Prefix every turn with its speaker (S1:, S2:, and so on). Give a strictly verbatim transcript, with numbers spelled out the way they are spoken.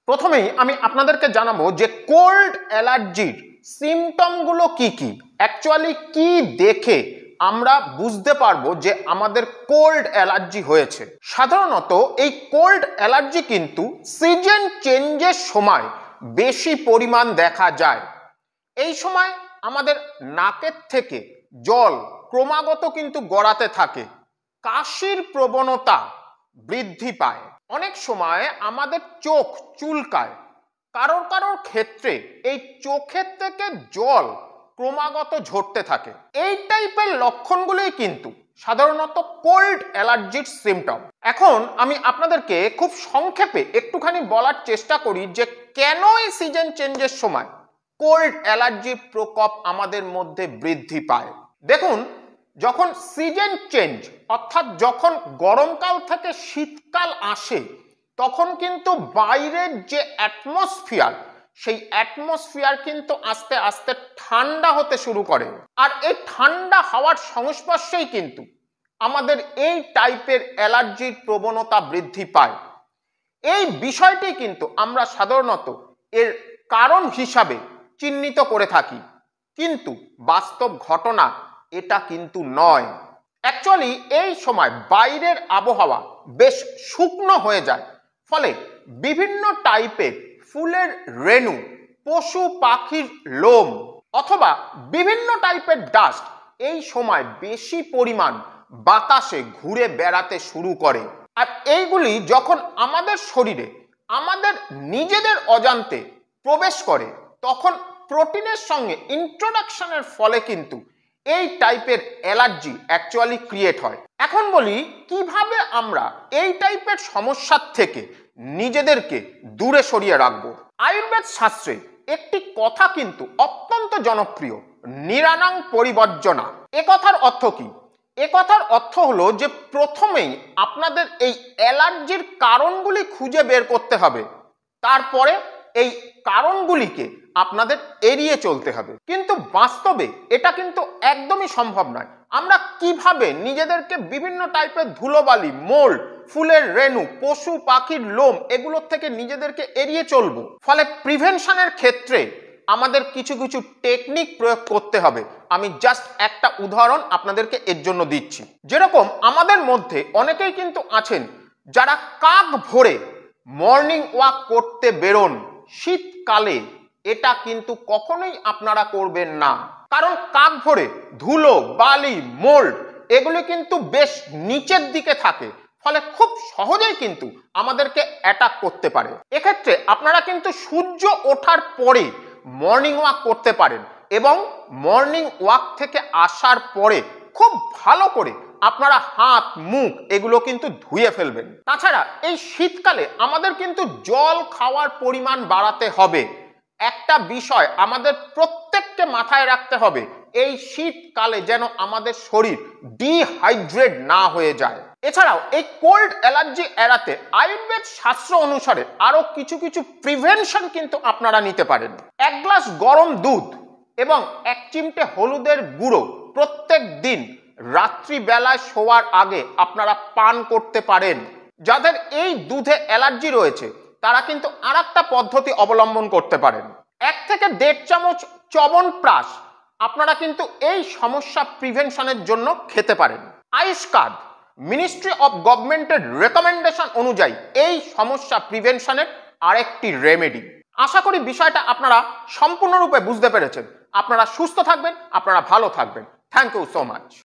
S1: প্রথমেই আমি আপনাদেরকে জানাবো যে কোল্ড অ্যালার্জির সিমটমগুলো কি কি, অ্যাকচুয়ালি কি দেখে আমরা বুঝতে পারবো যে আমাদের কোল্ড অ্যালার্জি হয়েছে। সাধারণত এই কোল্ড অ্যালার্জি কিন্তু সিজন চেঞ্জের সময় বেশি পরিমাণ দেখা যায়। এই সময় আমাদের নাকের থেকে জল ক্রমাগত কিন্তু গড়াতে থাকে, কাশির প্রবণতা বৃদ্ধি পায়, অনেক সময় আমাদের চোখ চুলকায়, কারোর কারোর ক্ষেত্রে এই চোখের থেকে জল ক্রমাগত ঝরতে থাকে। এই টাইপের লক্ষণগুলোই কিন্তু সাধারণত কোল্ড অ্যালার্জির সিমটম। এখন আমি আপনাদেরকে খুব সংক্ষেপে একটুখানি বলার চেষ্টা করি যে কেন এই সিজন চেঞ্জের সময় কোল্ড অ্যালার্জির প্রকোপ আমাদের মধ্যে বৃদ্ধি পায়। দেখুন, যখন সিজন চেঞ্জ অর্থাৎ যখন গরমকাল থেকে শীতকাল আসে, তখন কিন্তু বাইরের যে অ্যাটমসফিয়ার, সেই অ্যাটমসফিয়ার কিন্তু আস্তে আস্তে ঠান্ডা হতে শুরু করে। আর এই ঠান্ডা হাওয়ার সংস্পর্শেই কিন্তু আমাদের এই টাইপের অ্যালার্জির প্রবণতা বৃদ্ধি পায়। এই বিষয়টি কিন্তু আমরা সাধারণত এর কারণ হিসাবে চিহ্নিত করে থাকি, কিন্তু বাস্তব ঘটনা এটা কিন্তু নয়। অ্যাকচুয়ালি এই সময় বাইরের আবহাওয়া বেশ শুকনো হয়ে যায়, ফলে বিভিন্ন টাইপের ফুলের রেণু, পশু পাখির লোম অথবা বিভিন্ন টাইপের ডাস্ট এই সময় বেশি পরিমাণ বাতাসে ঘুরে বেড়াতে শুরু করে। আর এইগুলি যখন আমাদের শরীরে আমাদের নিজেদের অজান্তে প্রবেশ করে, তখন প্রোটিনের সঙ্গে ইন্ট্রোডাকশনের ফলে কিন্তু এই টাইপের অ্যালার্জি অ্যাকচুয়ালি ক্রিয়েট হয়। এখন বলি কিভাবে আমরা এই টাইপের সমস্যার থেকে নিজেদেরকে দূরে সরিয়ে রাখবো। আয়ুর্বেদ শাস্ত্রে একটি কথা কিন্তু অত্যন্ত জনপ্রিয়, নিরানাং পরিবর্জনা। এ কথার অর্থ কি? এ কথার অর্থ হলো যে প্রথমেই আপনাদের এই অ্যালার্জির কারণগুলি খুঁজে বের করতে হবে, তারপরে এই কারণগুলিকে আপনাদের এড়িয়ে চলতে হবে। কিন্তু বাস্তবে এটা কিন্তু একদমই সম্ভব নয়। আমরা কিভাবে নিজেদেরকে বিভিন্ন টাইপের ধুলোবালি, মোল্ড, ফুলের রেণু, পশু পাখির লোম এগুলোর থেকে নিজেদেরকে এড়িয়ে চলবো? ফলে প্রিভেনশনের ক্ষেত্রে আমাদের কিছু কিছু টেকনিক প্রয়োগ করতে হবে। আমি জাস্ট একটা উদাহরণ আপনাদেরকে এর জন্য দিচ্ছি। যেরকম আমাদের মধ্যে অনেকেই কিন্তু আছেন যারা কাক ভোরে মর্নিং ওয়াক করতে বেরোন শীতকালে, এটা কিন্তু কখনোই আপনারা করবেন না। কারণ কাক ভোরে ধুলো, বালি, মোল্ড এগুলো কিন্তু বেশ নিচের দিকে থাকে, ফলে খুব সহজেই কিন্তু আমাদেরকে অ্যাটাক করতে পারে। এক্ষেত্রে আপনারা কিন্তু সূর্য ওঠার পরে মর্নিং ওয়াক করতে পারেন এবং মর্নিং ওয়াক থেকে আসার পরে খুব ভালো করে আপনারা হাত, মুখ এগুলো কিন্তু ধুয়ে ফেলবেন। তাছাড়া এই শীতকালে আমাদের কিন্তু জল খাওয়ার পরিমাণ বাড়াতে হবে। একটা বিষয় আমাদের প্রত্যেককে মাথায় রাখতে হবে, এই শীতকালে যেন আমাদের শরীর ডিহাইড্রেট না হয়ে যায়। এছাড়াও এই কোল্ড অ্যালার্জি এড়াতে আয়ুর্বেদ শাস্ত্র অনুসারে আরো কিছু কিছু প্রিভেনশন কিন্তু আপনারা নিতে পারেন। এক গ্লাস গরম দুধ এবং এক চিমটে হলুদের গুঁড়ো প্রত্যেক দিন রাত্রিবেলায় শোয়ার আগে আপনারা পান করতে পারেন। যাদের এই দুধে অ্যালার্জি রয়েছে তারা কিন্তু আর একটা পদ্ধতি অবলম্বন করতে পারেন। এক থেকে দেড় চামচ চ্যবনপ্রাশ আপনারা কিন্তু এই সমস্যা প্রিভেনশনের জন্য খেতে পারেন। আয়ুষ কার্ড মিনিস্ট্রি অফ গভর্নমেন্টের রেকমেন্ডেশন অনুযায়ী এই সমস্যা প্রিভেনশনের আরেকটি রেমেডি। আশা করি বিষয়টা আপনারা সম্পূর্ণরূপে বুঝতে পেরেছেন। আপনারা সুস্থ থাকবেন, আপনারা ভালো থাকবেন। Thank you so much.